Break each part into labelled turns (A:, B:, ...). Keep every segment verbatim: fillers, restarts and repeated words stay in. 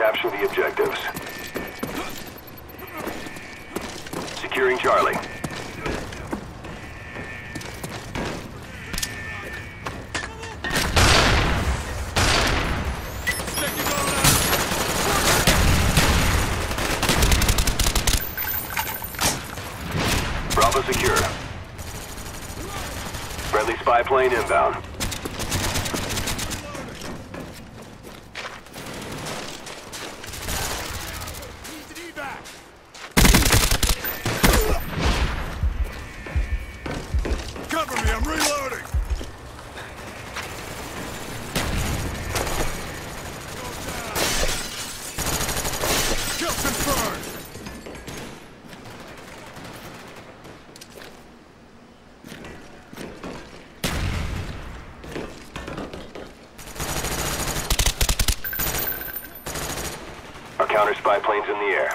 A: capture the objectives. Securing Charlie. Bravo secure. Friendly spy plane inbound.
B: Cover me, I'm reloading! Kill confirmed!
A: Our counter spy plane's in the air.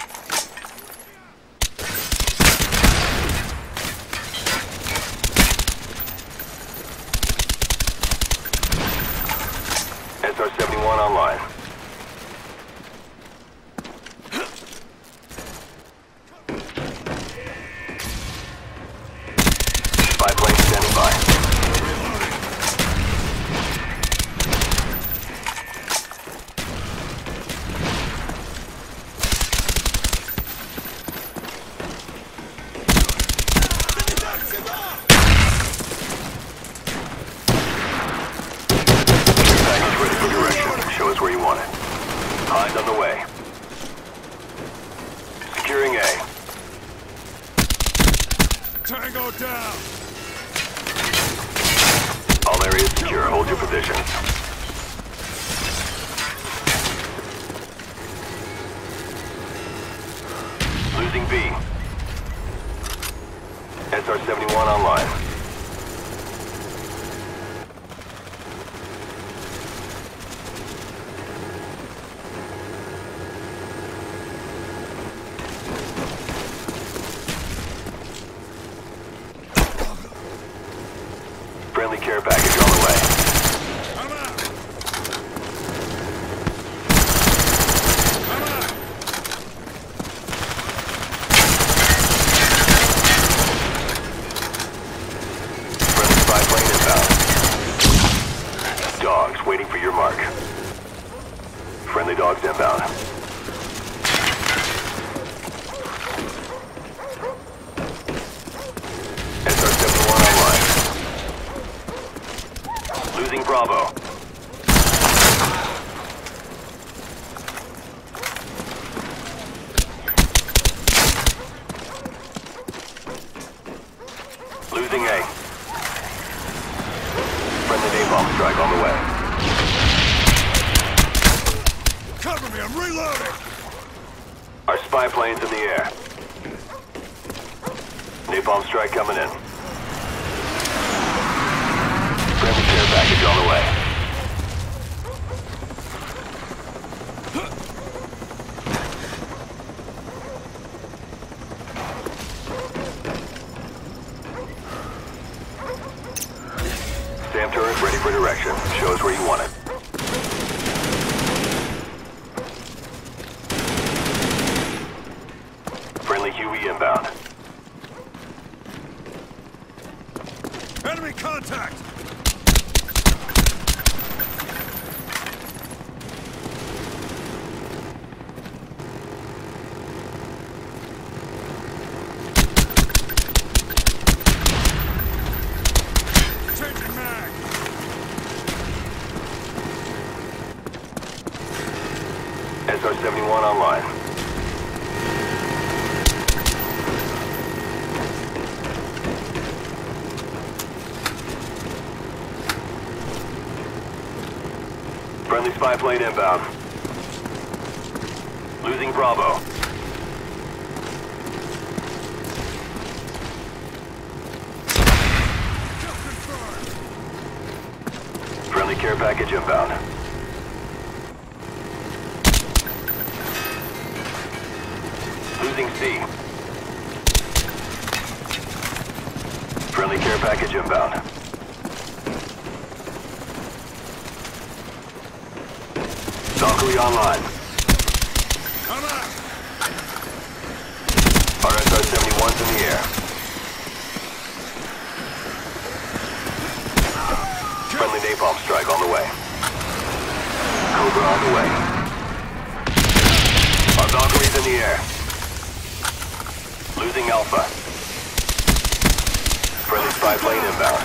A: S R seventy-one online. Spy plane standing by. Package ready for direction. Show us where you want it. Hind on the way. Securing A.
B: Tango down!
A: All areas secure. Hold your positions. Losing B. S R seventy-one online. Friendly care package on the way.
B: I'm out! I'm out!
A: Friendly spy plane inbound. Dogs waiting for your mark. Friendly dogs inbound. S R seventy-one online. Losing Bravo. Losing A. Friendly napalm strike on the way.
B: Cover me, I'm reloading!
A: Our spy plane's in the air. Napalm strike coming in. Friendly care package on the way. SAM turret ready for direction. Show us where you want it. Friendly Huey inbound.
B: Enemy contact! Changing mag!
A: S R seventy-one online. Friendly spy plane inbound. Losing Bravo.
B: Kill confirmed!
A: Friendly care package inbound. Losing C. Friendly care package inbound. Valkyrie online. Friendly napalm strike on the way. Cobra on the way. Our Valkyrie's in the air. Losing Alpha. Friendly spy plane inbound.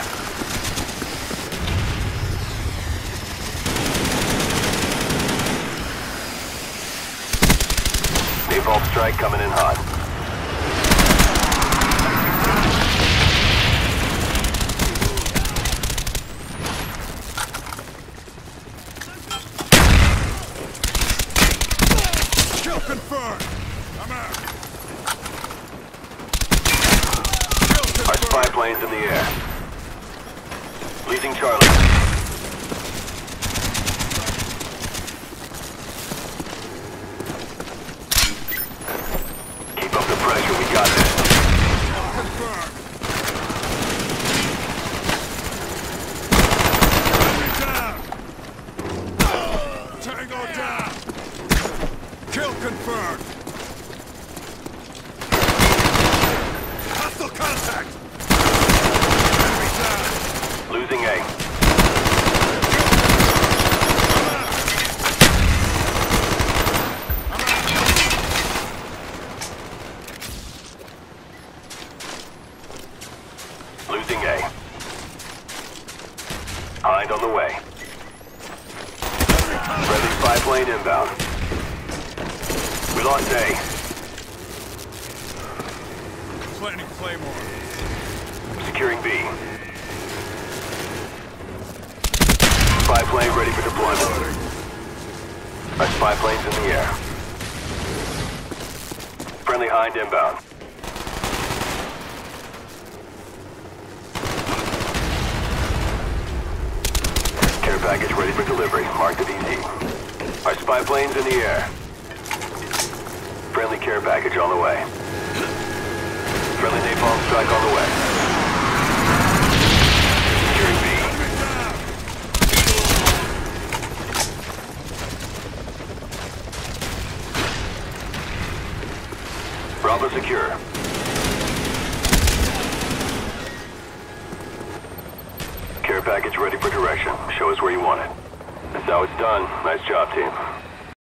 A: Napalm strike coming in hot.
B: Kill confirmed. I'm out.
A: Our spy plane's in the air. Losing Charlie. Keep up the pressure, we got this.
B: Confirmed. Enemy down. Tango down. Kill confirmed. Hostile contact. Enemy down.
A: Losing A. Losing A. Hind on the way. Friendly spy plane inbound. We lost A.
B: Planting Claymore.
A: Securing B. Spy plane ready for deployment. Our spy plane's in the air. Friendly Hind inbound. Care package ready for delivery. Marked at E Z. Our spy plane's in the air. Friendly care package on the way. Friendly napalm strike on the way. Securing B. Bravo secure. Care package ready for direction. Show us where you want it. That's how it's done. Nice job, team.